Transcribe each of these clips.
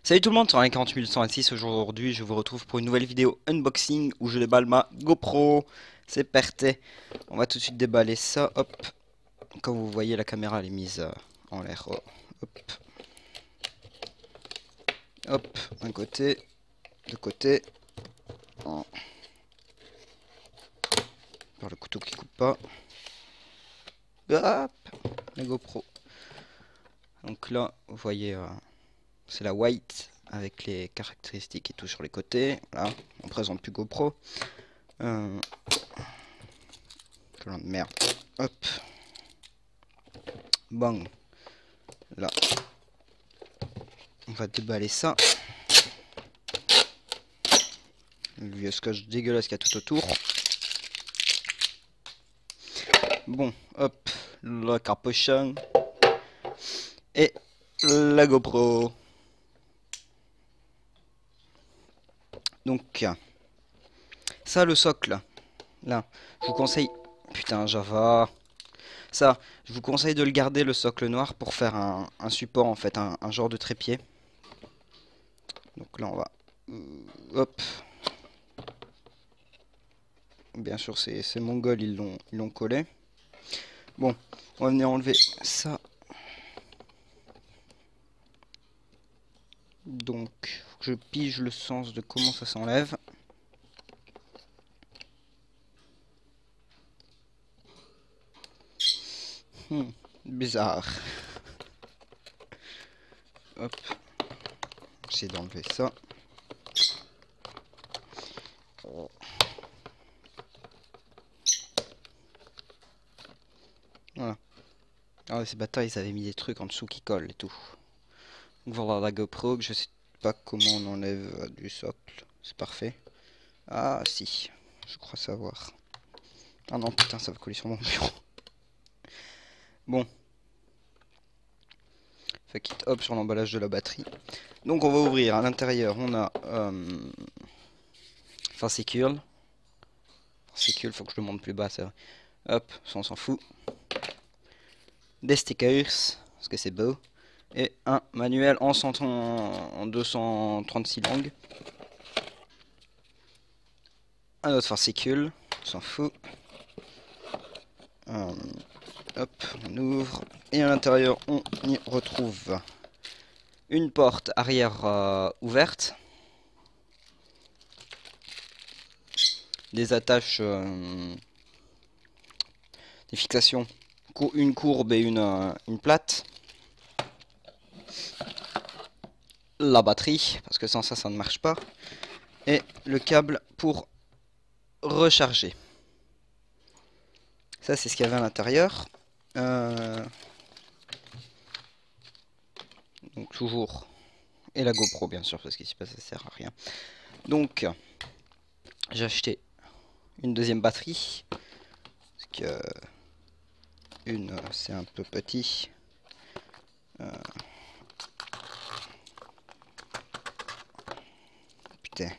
Salut tout le monde, c'est 48126. Aujourd'hui, je vous retrouve pour une nouvelle vidéo unboxing où je déballe ma GoPro. C'est parti. On va tout de suite déballer ça. Hop. Comme vous voyez, la caméra elle est mise en l'air. Oh. Hop. Hop. Un côté. De côté. Oh. Par le couteau qui coupe pas. Hop. La GoPro. Donc là, vous voyez, c'est la white avec les caractéristiques et tout sur les côtés. Là, on présente plus GoPro. Collant de merde. Hop. Bang. Là. On va déballer ça. Le vieux scotch dégueulasse qu'il y a tout autour. Bon, hop. Le capuchon. Et la GoPro. Donc, ça, le socle. Là, je vous conseille... Putain, Java. Ça, je vous conseille de le garder, le socle noir, pour faire un support, en fait, un genre de trépied. Donc là, on va... hop. Bien sûr, c'est mongol, ils l'ont collé. Bon, on va venir enlever ça. Donc, faut que je pige le sens de comment ça s'enlève. Bizarre. Hop. J'essaie d'enlever ça. Voilà. Ah, ces bâtards, ils avaient mis des trucs en dessous qui collent et tout. Donc voilà la GoPro, que je sais pas comment on enlève du socle. C'est parfait. Ah, si. Je crois savoir. Ah non, putain, ça va coller sur mon bureau. Bon. Fait qu'il hop sur l'emballage de la batterie. Donc on va ouvrir. À l'intérieur, on a fascicule. Fascicule, faut que je le monte plus bas, ça. Hop, ça on s'en fout. Des stickers, parce que c'est beau. Et un manuel en 236 langues. Un autre fascicule, on s'en fout. Hop, on ouvre. Et à l'intérieur, on y retrouve une porte arrière ouverte. Des attaches, des fixations, une courbe et une plate. La batterie, parce que sans ça, ça ne marche pas. Et le câble pour recharger. Ça, c'est ce qu'il y avait à l'intérieur. Donc toujours. Et la GoPro, bien sûr, parce qu'ici, ça sert à rien. Donc, j'ai acheté une deuxième batterie. Parce que une, c'est un peu petit. Putain.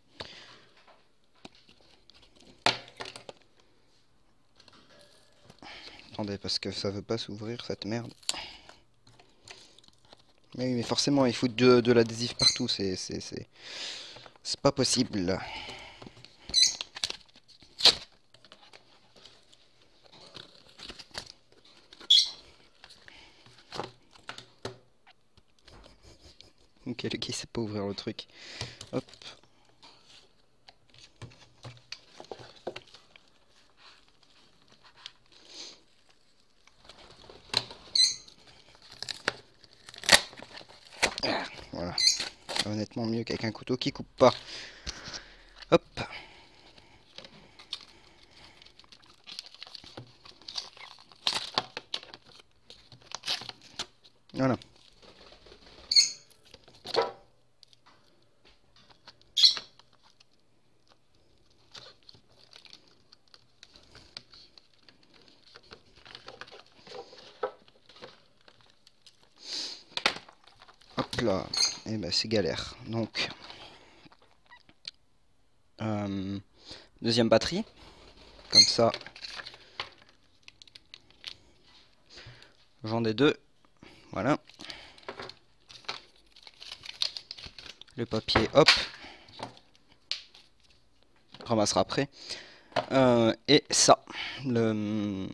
Attendez, parce que ça veut pas s'ouvrir, cette merde. Mais oui, mais forcément, il faut de l'adhésif partout. C'est pas possible. Ok, le gars, sait pas ouvrir le truc. Hop. Ah, voilà. Honnêtement, mieux qu'avec un couteau qui coupe pas. Hop. Voilà. Hop là. Et ben c'est galère. Donc. Deuxième batterie. Comme ça. J'en ai deux. Voilà. Le papier, hop. On ramassera après. Et ça, le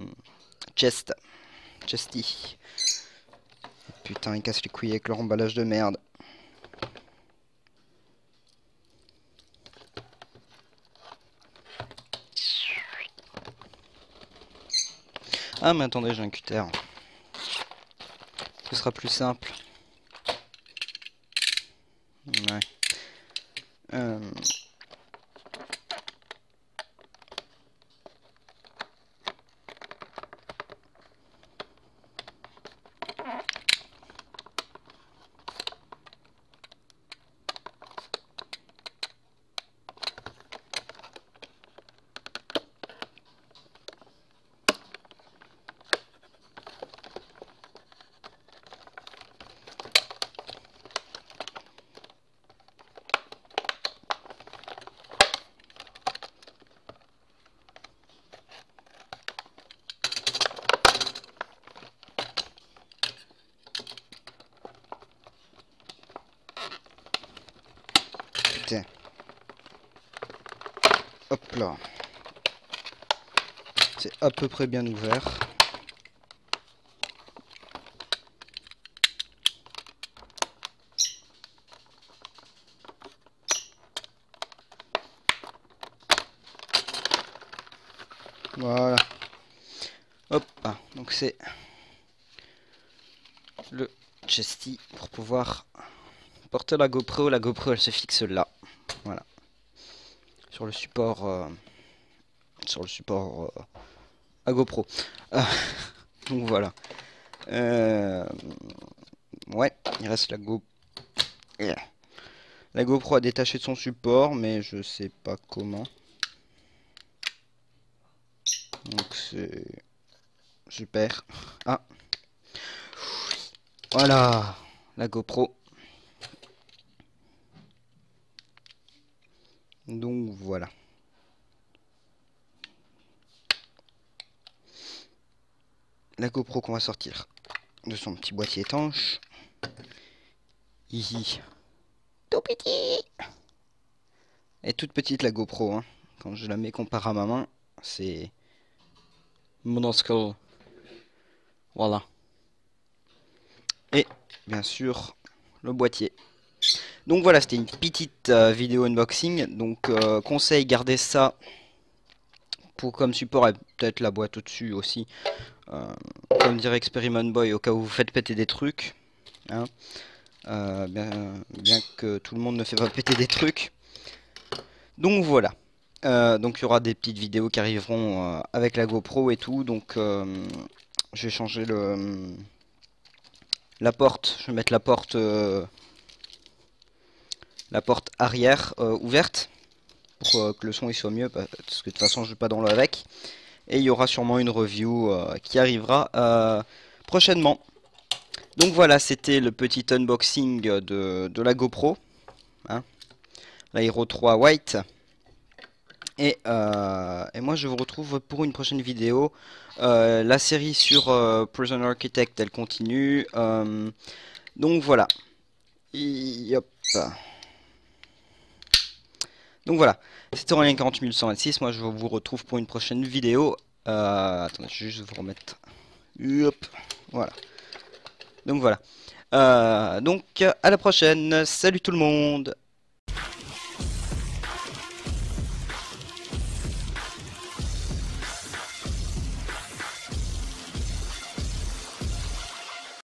chesty. Putain, ils cassent les couilles avec leur emballage de merde. Ah mais attendez, j'ai un cutter. Ce sera plus simple. Ouais. Putain. Hop là. C'est à peu près bien ouvert. Voilà. Hop. Ah, donc c'est le chesty pour pouvoir porter la GoPro. La GoPro elle se fixe là. Voilà. Sur le support à GoPro. Donc voilà. Ouais, il reste la GoPro à détacher de son support, mais je sais pas comment. Donc c'est super. Ah, voilà, la GoPro. Donc voilà. La GoPro qu'on va sortir de son petit boîtier étanche. Hihi. Tout petit. Elle est toute petite la GoPro, hein. Quand je la mets comparé à ma main, c'est minuscule. Voilà. Et bien sûr le boîtier. Donc voilà, c'était une petite vidéo unboxing. Donc conseil, gardez ça pour comme support et peut-être la boîte au-dessus aussi. Comme dirait Experiment Boy, au cas où vous faites péter des trucs. Hein. Bien que tout le monde ne fait pas péter des trucs. Donc voilà. Donc il y aura des petites vidéos qui arriveront avec la GoPro et tout. Donc je vais changer la porte. Je vais mettre la porte arrière ouverte pour que le son il soit mieux, parce que de toute façon je vais pas dans l'eau avec. Et il y aura sûrement une review qui arrivera prochainement. Donc voilà, c'était le petit unboxing de la GoPro, hein, la Hero 3 White. Et moi je vous retrouve pour une prochaine vidéo. La série sur Prison Architect elle continue. Donc voilà. Hop. Donc voilà, c'était Aurélien 40126, moi je vous retrouve pour une prochaine vidéo. Attendez, je vais juste vous remettre. Hop, voilà. Donc voilà. Donc à la prochaine, salut tout le monde.